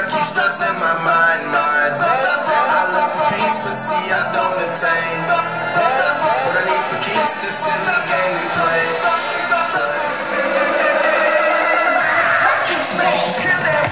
keep stressing my mind. I look for peace, but see I don't attain. What I need for keeps this in the game we play. Kill them.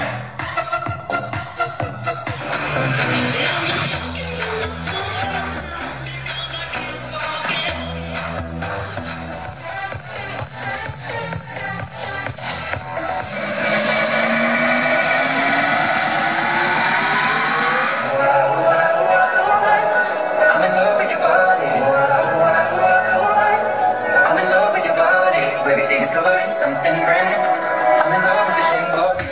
Discovering something brand new. I'm in love with the shape of you.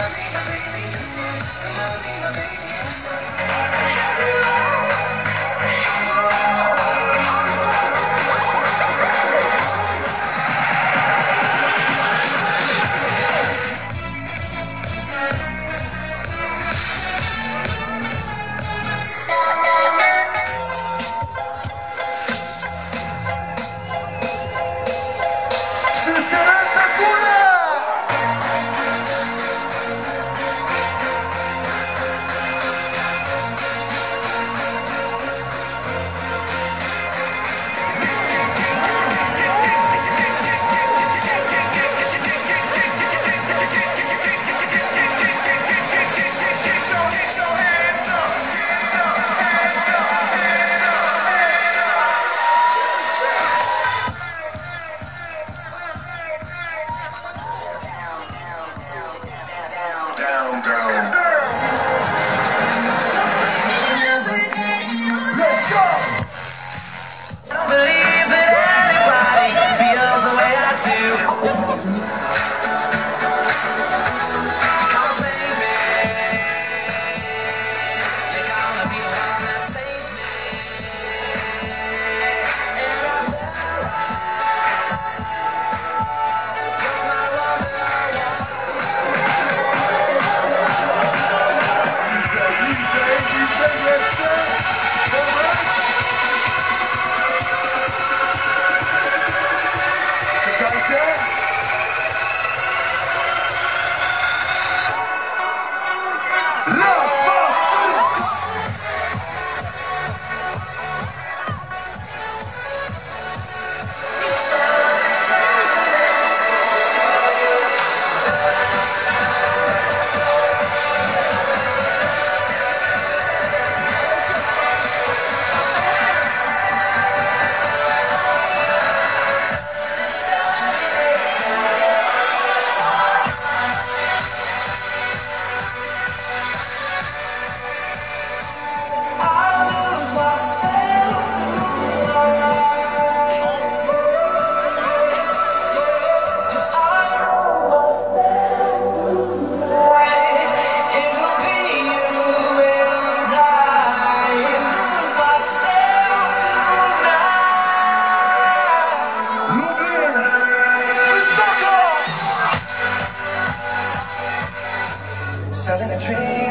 Selling a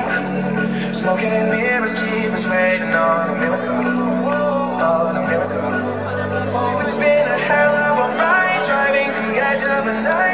dream, smoking mirrors keep us waiting on a miracle, on a miracle. It's been a hell of a ride, driving the edge of a night.